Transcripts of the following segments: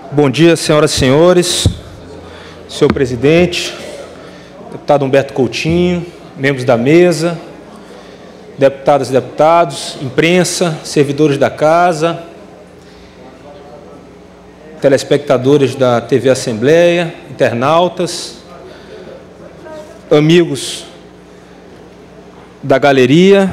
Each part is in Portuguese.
Bom dia, senhoras e senhores, senhor presidente, deputado Humberto Coutinho, membros da mesa, deputadas e deputados, imprensa, servidores da casa, telespectadores da TV Assembleia, internautas, amigos da galeria,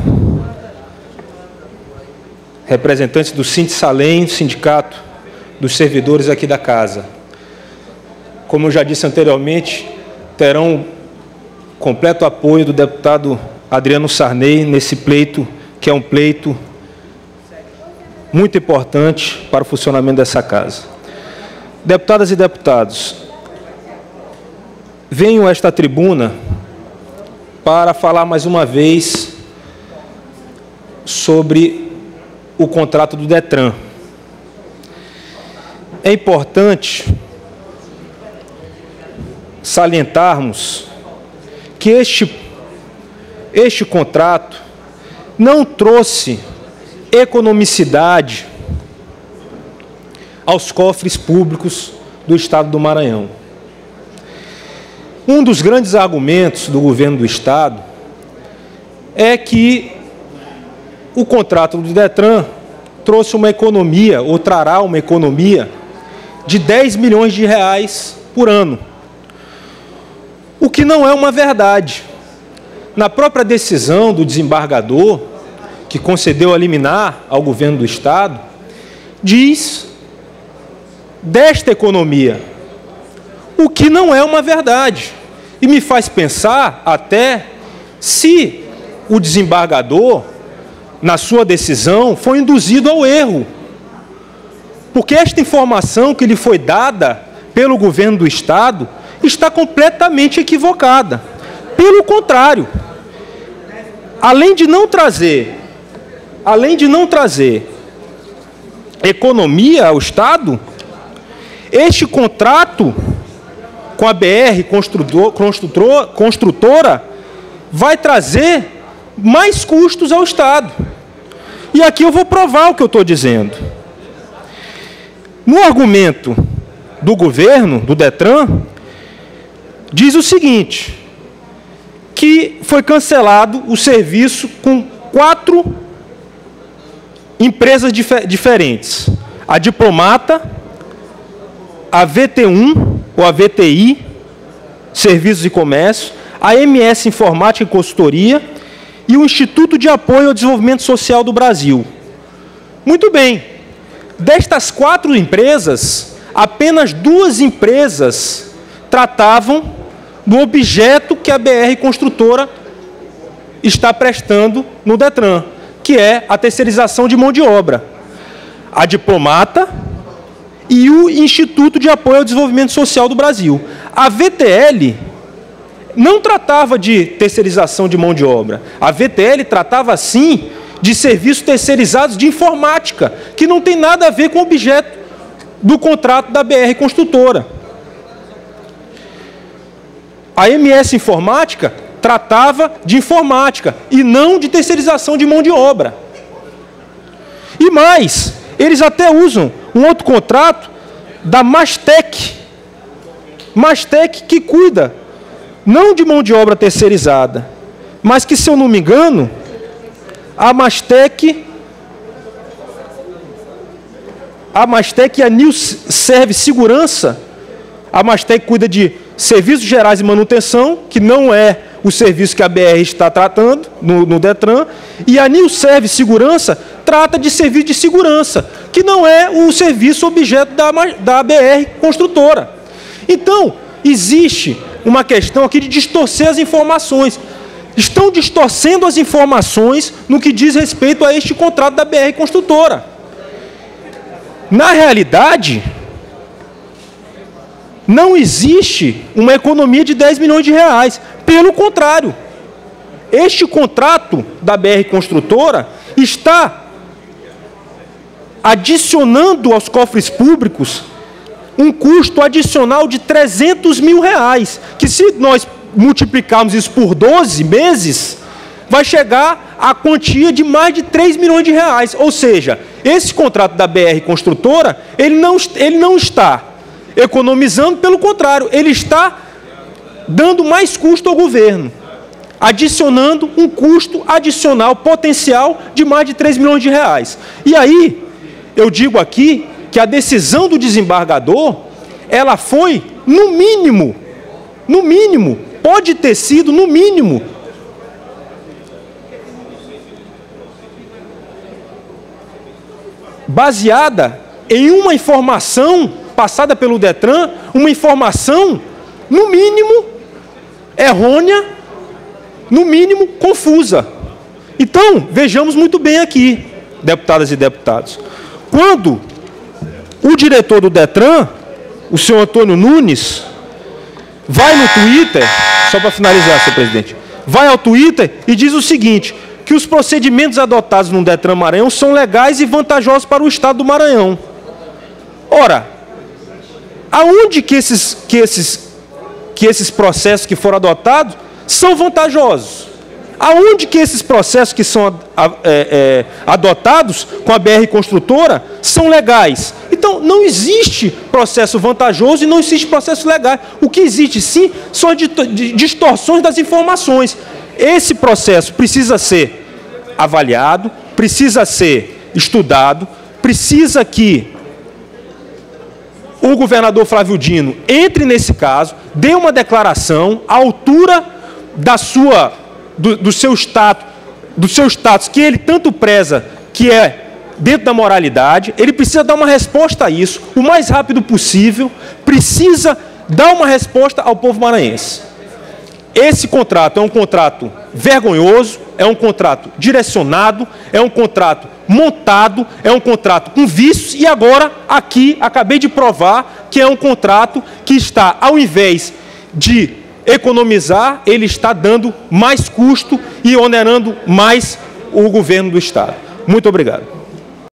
representantes do Sindisalem, Sindicato dos Servidores aqui da casa. Como eu já disse anteriormente, terão completo apoio do deputado Adriano Sarney nesse pleito, que é um pleito muito importante para o funcionamento dessa casa. Deputadas e deputados, venho a esta tribuna para falar mais uma vez sobre o contrato do Detran. É importante salientarmos que este contrato não trouxe economicidade aos cofres públicos do Estado do Maranhão. Um dos grandes argumentos do governo do Estado é que o contrato do Detran trouxe uma economia, ou trará uma economia, de 10 milhões de reais por ano. O que não é uma verdade. Na própria decisão do desembargador, que concedeu a liminar ao governo do Estado, diz desta economia, o que não é uma verdade. E me faz pensar até se o desembargador, na sua decisão, foi induzido ao erro. Porque esta informação que lhe foi dada pelo governo do Estado está completamente equivocada. Pelo contrário, além de não trazer economia ao Estado, este contrato com a BR Construtora vai trazer mais custos ao Estado. E aqui eu vou provar o que eu estou dizendo. No argumento do governo, do Detran, diz o seguinte, que foi cancelado o serviço com 4 empresas diferentes. A Diplomata, a VT1, ou a VTI, Serviços e Comércio, a MS Informática e Consultoria e o Instituto de Apoio ao Desenvolvimento Social do Brasil. Muito bem. Destas 4 empresas, apenas 2 empresas tratavam do objeto que a BR Construtora está prestando no Detran, que é a terceirização de mão de obra. A Diplomata e o Instituto de Apoio ao Desenvolvimento Social do Brasil. A VTL não tratava de terceirização de mão de obra. A VTL tratava, sim, de serviços terceirizados de informática, que não tem nada a ver com o objeto do contrato da BR Construtora. A MS Informática tratava de informática e não de terceirização de mão de obra. E mais, eles até usam um outro contrato da Mastec. Mastec que cuida não de mão de obra terceirizada, mas que, se eu não me engano, a Mastec e a New Service Segurança, a Mastec cuida de serviços gerais de manutenção, que não é o serviço que a BR está tratando no Detran, e a New Service Segurança trata de serviço de segurança, que não é o serviço objeto da BR Construtora. Então, existe uma questão aqui de distorcer as informações. Estão distorcendo as informações no que diz respeito a este contrato da BR Construtora. Na realidade, não existe uma economia de 10 milhões de reais. Pelo contrário, este contrato da BR Construtora está adicionando aos cofres públicos um custo adicional de 300 mil reais, que, se nós multiplicarmos isso por 12 meses, vai chegar à quantia de mais de 3 milhões de reais. Ou seja, esse contrato da BR Construtora, ele não está economizando, pelo contrário, ele está dando mais custo ao governo, adicionando um custo adicional potencial de mais de 3 milhões de reais. E aí, eu digo aqui que a decisão do desembargador, ela foi, no mínimo, pode ter sido, no mínimo, baseada em uma informação passada pelo Detran, uma informação, no mínimo, errônea, no mínimo, confusa. Então, vejamos muito bem aqui, deputadas e deputados. Quando o diretor do Detran, o senhor Antônio Nunes, vai no Twitter, só para finalizar, senhor presidente, vai ao Twitter e diz o seguinte, que os procedimentos adotados no Detran Maranhão são legais e vantajosos para o Estado do Maranhão. Ora, aonde que esses processos que foram adotados são vantajosos? Aonde que esses processos que são adotados com a BR Construtora são legais? Então, não existe processo vantajoso e não existe processo legal. O que existe, sim, são as distorções das informações. Esse processo precisa ser avaliado, precisa ser estudado, precisa que o governador Flávio Dino entre nesse caso, dê uma declaração à altura do seu status que ele tanto preza, que é dentro da moralidade. Ele precisa dar uma resposta a isso o mais rápido possível, precisa dar uma resposta ao povo maranhense. Esse contrato é um contrato vergonhoso, é um contrato direcionado, é um contrato montado, é um contrato com vícios e agora, aqui, acabei de provar que é um contrato que está, ao invés de economizar, ele está dando mais custo e onerando mais o governo do Estado. Muito obrigado.